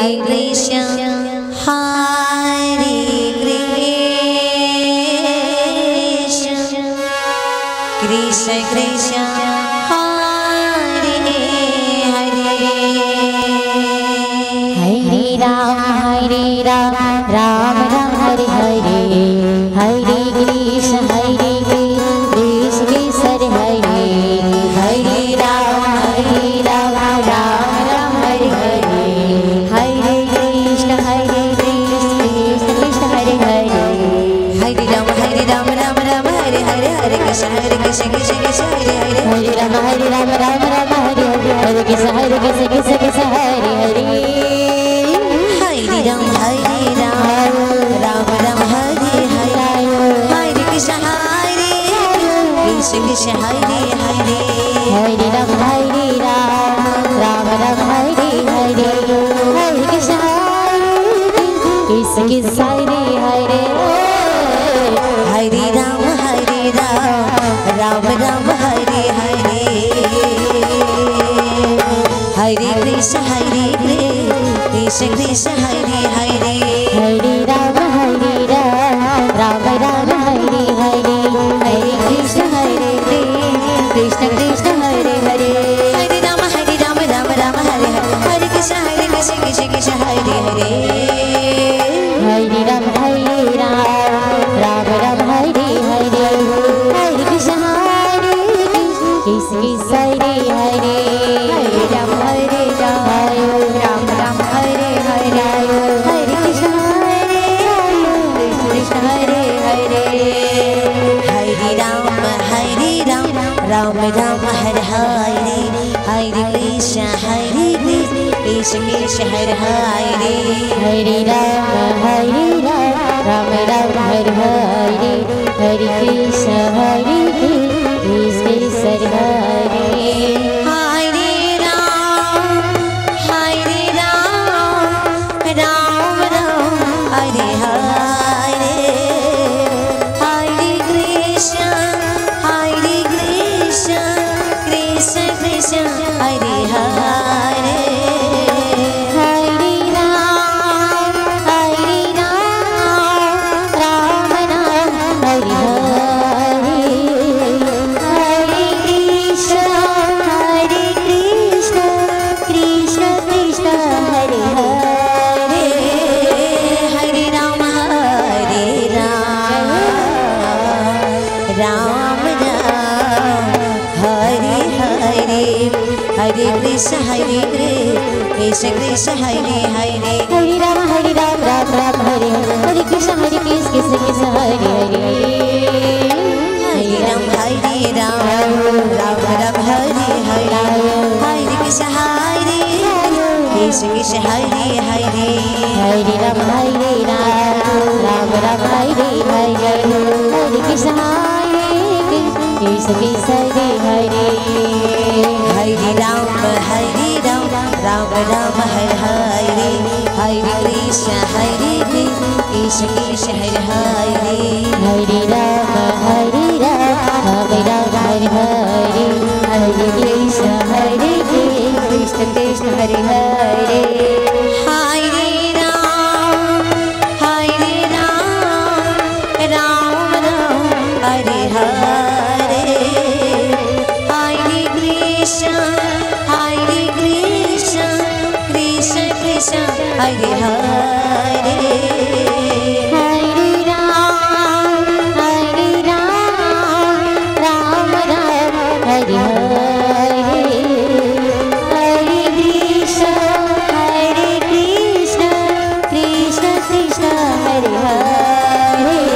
Krishna Hare Krishna Krishna Krishna Hare Hare Hare Ram Ram Ram Hare Hare Hare Krishna Krishna Krishna Hare Hare Ram Ram Ram Hare Hare Hare Krishna Krishna Krishna Hare Hare Hare Ram Ram Ram Hare Hare Hare Krishna Krishna Krishna Hare Hare Hare Ram Ram Ram Hare Hare Hare Krishna Krishna Hare Hare Hare Ram Ram Ram Hare Hare Hare Krishna Krishna Hare Hare Hare Ram Ram Ram Hare Hare Hare Krishna Krishna Hare Hare Hare Ram Ram Ram Hare Hare Hare Krishna Krishna Krishna Hare Hare Hare Ram Ram Ram Hare Hare Hare Krishna Krishna Krishna Hare Hare Hare Ram Ram Ram Hare Hare Hare Krishna Krishna Krishna Hare Hare Hare Ram Ram Hare Hare Hare Krishna Krishna Hare Hare Hare Ram Ram Ram Hare Hare Hare Krishna Krishna Hare Hare Hare Ram Ram Ram Hare Hare Hare Krishna Krishna Krishna Hare Hare Hare Ram Ram Ram Hare Hare Hare Krishna Krishna Hare Hare Ram Ram Ram Hare Hare Hare Krishna Krishna Krishna Hare Hare Hare Ram Ram Ram Hare Hare Hare Krishna Krishna Krishna Hare Hare Hare Ram Ram Ram Hare Hare Hare Krishna Krishna Krishna Hare Hare Hare Ram Ram Ram Hare Hare Krishna Krishna Krishna Hare Hare Hare Ram Ram Ram Hare Hare Hare Krishna Krishna Hare Hare Hare Ram Ram Hare Hare Hare Krishna Krishna Krishna Hare Hare Hare Ram Ram Ram Hare Hare Hare Krishna Krishna Hare Hare Hare Ram Ram Hare Hare Hare Krishna Krishna Hare Hare Hare Ram Ram Ram Hare Hare Hare Krishna Krishna Krishna Hare Hare